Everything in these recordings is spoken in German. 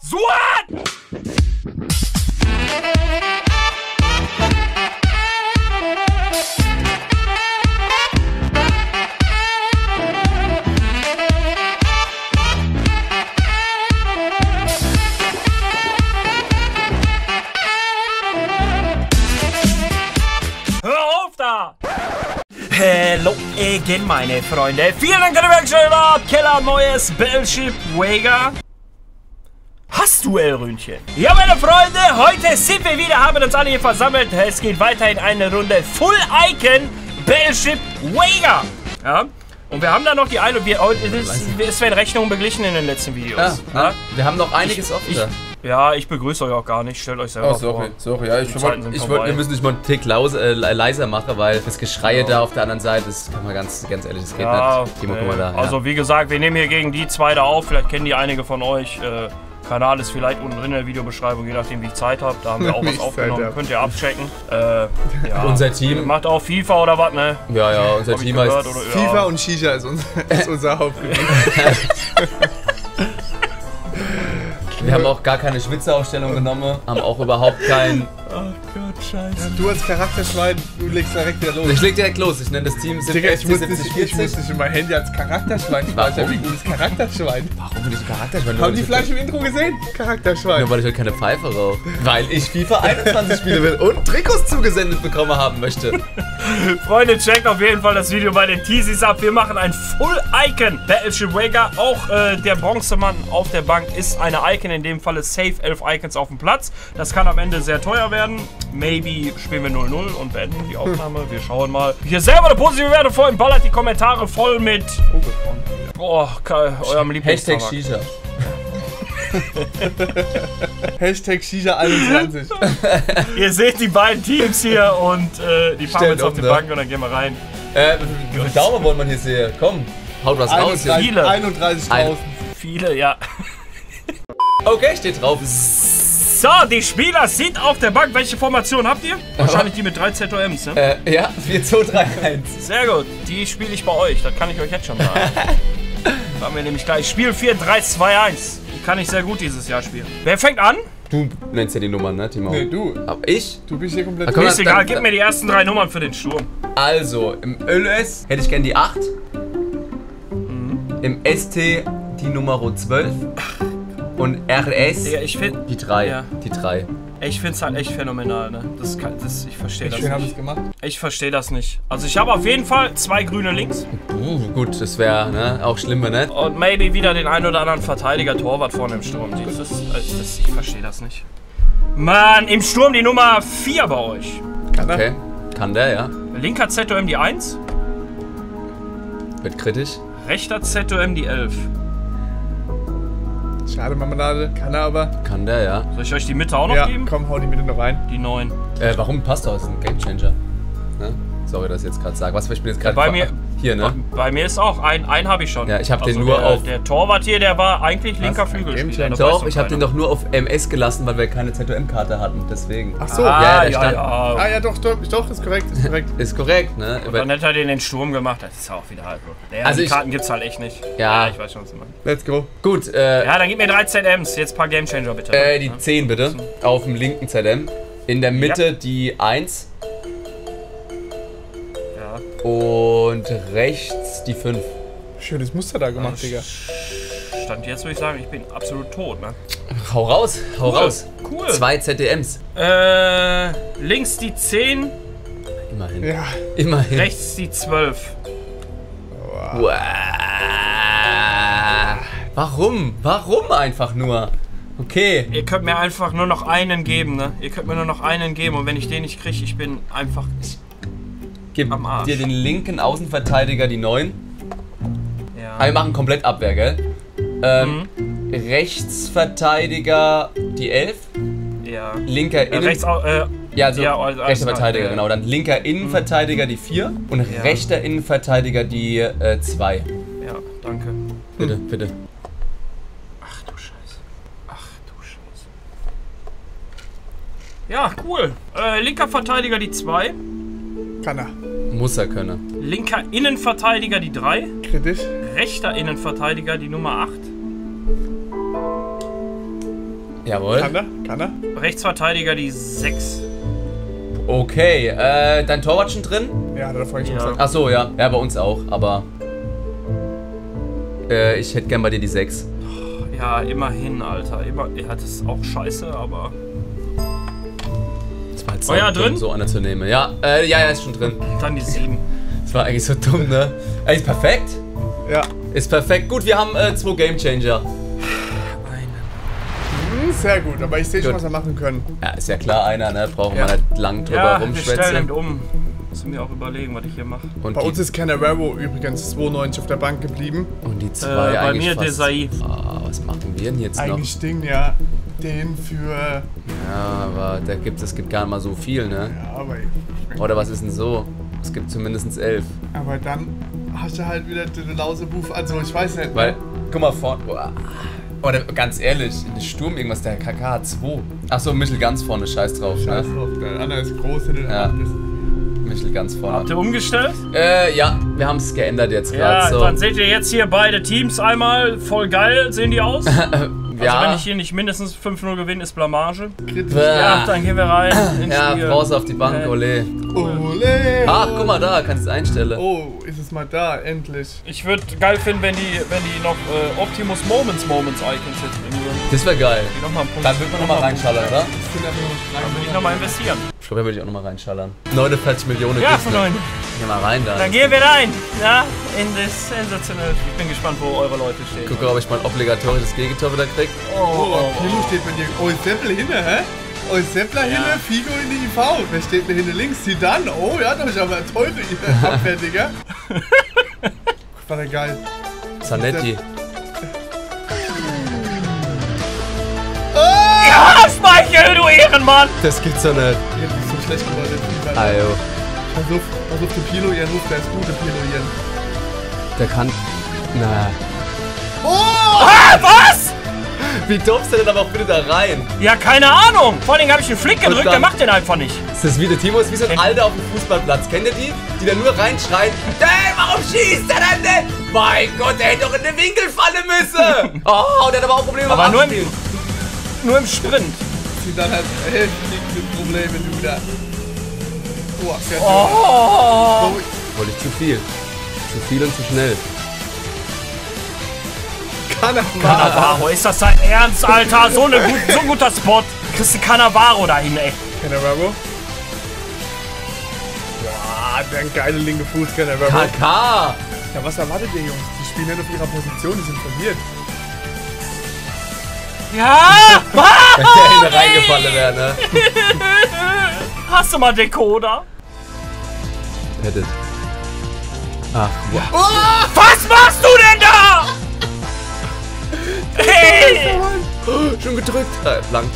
Suat! Hör auf da! Hello again, meine Freunde. Vielen Dank für die Werkstätte. Keller, neues Battleship Wager. Hast du, Elrühnchen? Ja, meine Freunde, heute sind wir wieder, haben uns alle hier versammelt. Es geht weiter in eine Runde Full Icon Battleship Wager. Ja, und wir haben da noch die eine. Es werden Rechnungen beglichen in den letzten Videos. Ja. Wir haben noch einiges offen. Ja, ich begrüße euch auch gar nicht. Stellt euch selber vor. Sorry, ja, wir müssen nicht mal einen Tick leiser machen, weil das Geschreie da auf der anderen Seite, das kann man ganz ehrlich, das geht nicht. Gehen wir mal da. Also wie gesagt, wir nehmen hier gegen die zwei da auf. Vielleicht kennen die einige von euch. Kanal ist vielleicht unten drin in der Videobeschreibung, je nachdem wie ich Zeit habe. Da haben wir auch was aufgenommen. Könnt ihr abchecken. Ja. Unser Team macht auch FIFA oder was, ne? Ja, unser Team heißt FIFA und Shisha ist unser Hauptgebiet. Wir haben auch gar keine Schwitzeaufstellung genommen, haben auch überhaupt kein... Oh Gott, scheiße. Du als Charakterschwein, du legst direkt wieder los. Ich leg direkt los, ich nenne das Team ich muss nicht in mein Handy als Charakterschwein speichern. Wie gutes Charakterschwein. Warum bin ich ein Charakterschwein? Haben die vielleicht im Intro gesehen? Charakterschwein. Nur weil ich halt keine Pfeife rauche. Weil ich FIFA 21 spielen will und Trikots zugesendet bekommen haben möchte. Freunde, checkt auf jeden Fall das Video bei den Teasies ab. Wir machen ein Full Icon Battleship Wager. Auch der Bronzemann auf der Bank ist eine Icon. In dem Fall ist safe 11 Icons auf dem Platz. Das kann am Ende sehr teuer werden. Maybe spielen wir 0-0 und beenden die Aufnahme. Wir schauen mal. Hier selber eine positive Werte vor. Ballert die Kommentare voll mit eurem Lieblingstabak. Hashtag Shisha. Hashtag Shisha 21. Ihr seht die beiden Teams hier und die fahren jetzt auf die Bank und dann gehen wir rein. Wie viele Daumen wollen man hier sehen? Komm, haut was raus. Viele. 31.000. Viele, ja. Okay, steht drauf. So, die Spieler sind auf der Bank. Welche Formation habt ihr? Wahrscheinlich die mit 3 ZOMs, ne? Ja, 4-2-3-1. Sehr gut, die spiele ich bei euch. Das kann ich euch jetzt schon sagen. Machen wir nämlich gleich. Spiel 4-3-2-1. Die kann ich sehr gut dieses Jahr spielen. Wer fängt an? Du nennst ja die Nummern, ne, Timo? Nee, du. Aber ich? Du bist hier komplett... Mir ist egal, gib mir die ersten 3 Nummern für den Sturm. Also, im LS hätte ich gern die 8. Im ST die Nummer 12. Und RS ja, ich find, die 3. Ja. Die 3. Ich find's halt echt phänomenal, ne? Ich verstehe das nicht. Haben gemacht. Ich verstehe das nicht. Also ich habe auf jeden Fall 2 grüne links. Gut, das wäre ne, auch schlimm, ne? Und maybe wieder den einen oder anderen Verteidiger, Torwart vorne im Sturm. Ich verstehe das nicht. Mann, im Sturm die Nummer 4 bei euch. Kann der? Okay, kann der, ja. Linker ZOM die 1. Wird kritisch. Rechter ZOM die 11. Schade, Marmelade. Kann er aber. Kann der, ja. Soll ich euch die Mitte auch noch geben? Komm, hau die Mitte noch rein. Die 9. Warum passt doch? Das ist ein Gamechanger. Ne? Sorry, dass ich jetzt gerade sage. Was, ich bin jetzt gerade bei mir. Hier, ne? Bei mir ist auch einen habe ich schon. Ja, ich habe den nur auf. Der Torwart hier, der war eigentlich linker Flügelspieler. Doch, ich habe den doch nur auf MS gelassen, weil wir keine ZOM-Karte hatten. Deswegen. Ach so. Ja, doch, ist korrekt. Ist korrekt, ne? Und dann hätte er den in den Sturm gemacht. Das ist auch wieder halt so. Also die Karten gibt's halt echt nicht. Ja, ich weiß schon, was du meinst. Let's go. Gut, ja, dann gib mir 3 ZMs. Jetzt ein paar Gamechanger bitte. Die 10 bitte. Auf dem linken ZM. In der Mitte die 1. Und rechts die 5. Schönes Muster da gemacht, Digga. Stand jetzt würde ich sagen, ich bin absolut tot, ne? Hau raus, hau raus. Cool. 2 ZDMs. Links die 10. Immerhin. Ja. Immerhin. Rechts die 12. Wow. Warum? Warum einfach nur? Okay. Ihr könnt mir einfach nur noch einen geben, ne? Ihr könnt mir nur noch einen geben und wenn ich den nicht kriege, ich bin einfach... Gib dir den linken Außenverteidiger die 9. Ja. Aber wir machen komplett Abwehr, gell? Rechtsverteidiger die 11. Ja. Linker Innen... rechter Verteidiger, genau. Dann linker Innenverteidiger die 4 und rechter Innenverteidiger die 2. Ja, danke. Bitte, bitte. Ach du Scheiße. Ach du Scheiße. Ja, cool. Linker Verteidiger die 2. Kann er. Muss er können. Linker Innenverteidiger die 3. Kritisch. Rechter Innenverteidiger die Nummer 8. Jawohl. Kann er? Rechtsverteidiger die 6. Okay, dein Torwart schon drin? Ja, hat er vorhin schon gesagt. Achso, ja. Ja, bei uns auch, aber... ich hätte gern bei dir die 6. Ja, immerhin, Alter. Ja, das ist auch scheiße, aber... Das war jetzt so drin? So einer zu nehmen. Ja, ja, ist schon drin. Dann die 7. Das war eigentlich so dumm, ne? Ist perfekt. Ja. Ist perfekt. Gut, wir haben 2 Gamechanger. Sehr gut, aber ich sehe schon, was wir machen können. Ja, ist ja klar, einer, ne? Brauchen wir nicht lang drüber rumschwätzen. Wir stellen um. Müssen wir auch überlegen, was ich hier mache. Bei uns ist Cannavaro übrigens 92 auf der Bank geblieben. Und die 2 bei eigentlich mir fast... Desai. Was machen wir denn jetzt noch? Eigentlich Ding, ja. Den für... Ja, aber es gibt gar nicht mal so viel, ne? Ja, aber... Oder was ist denn so? Es gibt zumindest 11. Aber dann hast du halt wieder den Lausebuff, also ich weiß nicht. Weil, guck mal vorne... Oder ganz ehrlich, in den Sturm irgendwas, der KK hat 2. Achso, Michel ganz vorne, scheiß drauf, Scheiß ne? drauf, der andere ist groß, der andere ist... Michel ganz vorne. Habt ihr umgestellt? Ja, wir haben es geändert jetzt gerade. Ja, so. Dann seht ihr jetzt hier beide Teams einmal. Voll geil sehen die aus. Ja. Also wenn ich hier nicht mindestens 5-0 gewinne, ist Blamage. Kritisch. Ja, dann gehen wir rein ins Spiel. Ja, raus auf die Bank, ole. Ole! Ach, guck mal da, kannst du es einstellen. Oh, ist es mal da, endlich. Ich würde geil finden, wenn die noch Optimus Moments Icons jetzt bringen würden. Das wäre geil. Die noch mal einen Punkt. Dann würde man nochmal reinschallern, oder? Das sind einfach nur Dann würde ich nochmal investieren. Ich glaube, da würde ich auch nochmal reinschallern. 49 Millionen. Ja, von 9. Geh mal rein da. Dann gehen wir rein. Ja, in das sensationell. Ich bin gespannt, wo eure Leute stehen. Guck, ob ich mal ein obligatorisches Gegentor wieder krieg. Oh, Pilo steht bei dir. Oh, Seppel hinne, hä? Oh, Seppler hinne, Figo in die IV. Wer steht denn hinne links? Zidane. Oh, ja, da ist aber teure Abfertiger. War der geil. Zanetti. Ja, Speichel, du Ehrenmann! Das gibt's doch nicht. Ich hab nicht so schlecht geworden. Ajo. Versuch den Pilo, ihr ruft, der ist gut, der Pilo hier. Der kann... Na. Oh! Ah, was? Wie dumpfst du denn aber auch bitte da rein? Ja, keine Ahnung. Vor allem habe ich einen Flick gedrückt, der macht den einfach nicht. Ist das wie der Timo? Ist wie so ein Alter auf dem Fußballplatz. Kennt ihr die? Die dann nur reinschreien. Hey, warum schießt er denn nicht? Mein Gott, der hätte doch in den Winkel fallen müssen. Oh, der hat aber auch Probleme. Aber nur im Sprint. Sie dann halt heftige Probleme, du da. Oh, sehr Oh. Wollte ich zu viel. Zu viel und zu schnell. Cannavaro, ist das dein Ernst, Alter? So ein guter Spot. Kriegst du Cannavaro dahin, ey. Cannavaro? Boah, der ein geiler linke Fuß, Cannavaro. KK! Ja, was erwartet ihr, Jungs? Die spielen nicht auf ihrer Position, die sind verwirrt. Ja! Wenn der hinten reingefallen wäre, ne? Hast du mal Decoder? Hättet. Ach, ja. Oh, was machst du denn da? Hey! Oh, schon gedrückt. Blankt.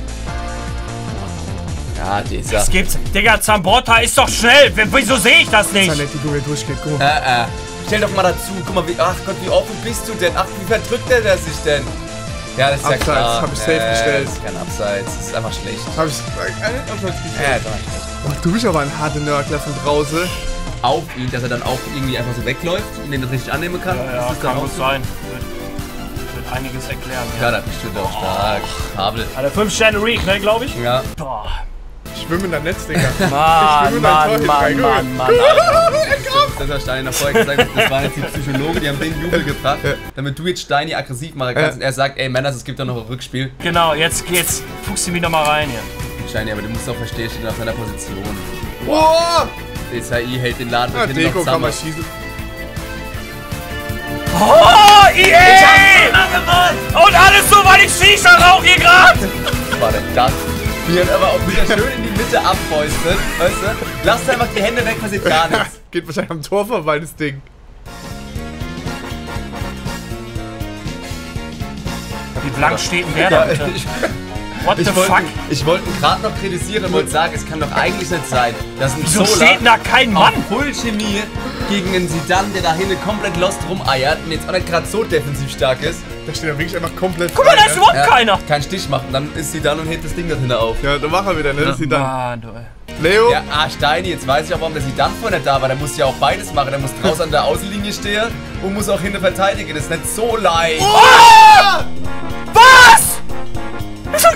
Ja, dieser. Was gibt's? Digga, Zambotta ist doch schnell. Wieso sehe ich das nicht? Zanetti, du durchgeht, guck. Stell doch mal dazu. Guck mal, ach Gott, wie offen bist du denn? Ach, wie verdrückt der sich denn? Ja, das ist Abseits, ja klar. hab ich safe gestellt. Das ist kein Abseits, das ist einfach schlecht. Hab ich Abseits Ja, gestellt. das war schlecht. Ach, du bist aber ein harter Nörgler von draußen. Auf ihn, dass er dann auch irgendwie einfach so wegläuft und den das richtig annehmen kann. Ja, das kann auch gut so? sein. Wird einiges erklären. Ja, das bestimmt auch stark. Kabel. Hat er 5 Sterne Reek, ne, glaube ich? Ja. Boah. Ich schwimme in der Netz, Digga. Mann. Das hat Steini noch vorher gesagt, das waren jetzt die Psychologe, die haben den Jubel gebracht, damit du jetzt Steini aggressiv machen kannst und er sagt, ey Männers, es gibt doch noch ein Rückspiel. Genau, jetzt geht's. Fuchst du wieder mal rein hier. Steini, aber du musst doch verstehen, steht auf seiner Position. Boah! DSI hält den Laden Ah, mit hinten Deko noch kann man zusammen. schießen. Oh, EA! Und alles so, weil ich Shisha rauche hier gerade. Was war denn das? Wie er aber auch wieder schön in die Mitte abfäustet, weißt du? Lasst einfach die Hände weg, passiert gar nichts. Geht wahrscheinlich am Tor vorbei, das Ding. Wie blank steht denn der da bitte? What the fuck? Ich wollte ihn gerade noch kritisieren und wollte sagen, es kann doch eigentlich nicht sein, dass ein Wieso Zola steht denn da kein Mann? Full-Chemie gegen einen Zidane, der da hinten komplett lost rumeiert und jetzt auch nicht gerade so defensiv stark ist. Da steht er wirklich einfach komplett. Guck mal, da ist frei, überhaupt keiner. Keinen Stich macht und dann ist Zidane und hebt das Ding da hinten auf. Ja, da macht er wieder, ne? Das sieht dann. Mann, du. Leo? Ja, Steini, jetzt weiß ich auch, warum der Zidane vorher nicht da war. Der muss ja auch beides machen. Der muss draußen an der Außenlinie stehen und muss auch hinten verteidigen. Das ist nicht so leicht. Oh! Was? Wieso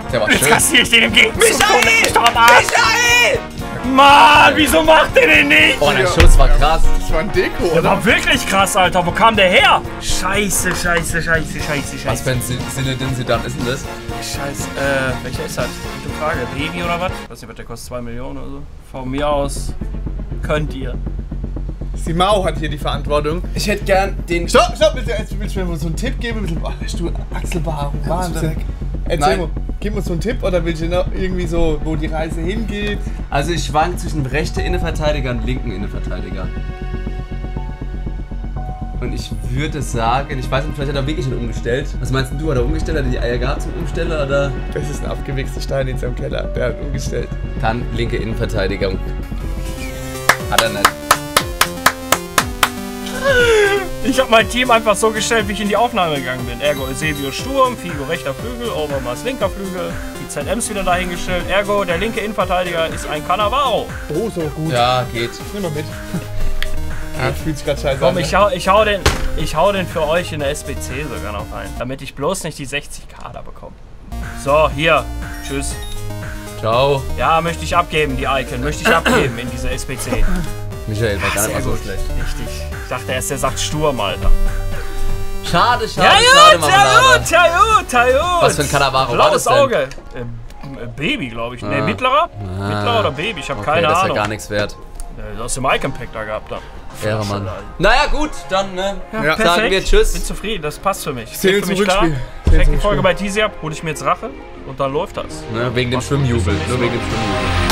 Der war Jetzt schön. kassiere ich den im Gegenzug. Michael! Stopp ab! Michael! Mann, wieso macht der den nicht? Oh, der Schuss war krass. Das war ein Deko, Der oder? war wirklich krass, Alter. Wo kam der her? Scheiße. Was für ein Zinedine Zidane ist denn das? Scheiße, welcher ist das? Gute Frage. Baby oder was? Ich weiß nicht, was der kostet, 2 Millionen oder so. Von mir aus könnt ihr. Simao hat hier die Verantwortung. Ich hätte gern den... Stopp, willst du mir so einen Tipp geben? Oh, hast du Achselbehaarung, Wahnsinn. Erzähl mal, gib uns so einen Tipp oder willst du noch irgendwie so, wo die Reise hingeht? Also ich schwank zwischen rechten Innenverteidiger und linken Innenverteidiger. Und ich würde sagen, ich weiß nicht, vielleicht hat er wirklich schon umgestellt. Was meinst du, hat er umgestellt? Hat er die Eier gehabt zum Umstellen oder? Das ist ein abgewichster Stein in seinem Keller, der hat umgestellt. Dann linke Innenverteidigung. Hat er nicht. Ich habe mein Team einfach so gestellt, wie ich in die Aufnahme gegangen bin. Ergo Eusebio Sturm, Figo rechter Flügel, Overmars linker Flügel, die ZMs wieder dahingestellt. Ergo der linke Innenverteidiger ist ein Cannavaro. Oh, so gut. Ja, geht. Nimm mal mit. Ja, fühlt sich gerade scheiße Komm, an. ich hau den für euch in der SBC sogar noch rein, damit ich bloß nicht die 60k da bekomme. So, hier. Tschüss. Ciao. Ja, möchte ich abgeben, die Icon. Möchte ich abgeben in diese SBC. Michael war gar nicht mal so schlecht. Richtig. Ich dachte erst, der sagt Sturm, Alter. Schade, Ja schade, gut, Marmelade. ja gut. Was für ein Cannavaro war das Blaues denn? Auge. Baby, glaube ich. Ne, mittlerer? Mittlerer oder Baby? Ich habe Okay, keine das ist ja Ahnung. gar nichts wert. Du hast den Icon-Pack da gehabt. Da. Ehre, Mann. Naja, gut, dann Ja. sagen wir Bin Tschüss. zufrieden, das passt für mich. Zählen Geht für zum mich klar. Rückspiel. Check die Folge bei Tizi ab, hole ich mir jetzt Rache und dann läuft das. Ne, wegen dem Schwimmjubel. Nur wegen dem Schwimmjubel.